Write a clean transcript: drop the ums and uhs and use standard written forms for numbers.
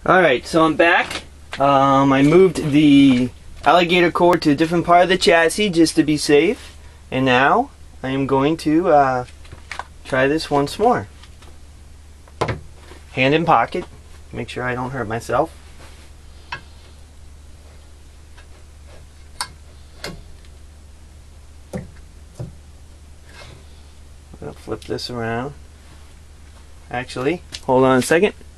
Alright, so I'm back. I moved the alligator cord to a different part of the chassis just to be safe. And now I am going to try this once more. Hand in pocket. Make sure I don't hurt myself. I'm going to flip this around. Actually, hold on a second.